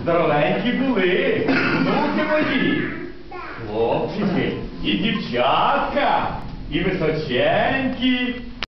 здоровенькі були, внуки мої, хлопчики і дівчатка, і височенькі.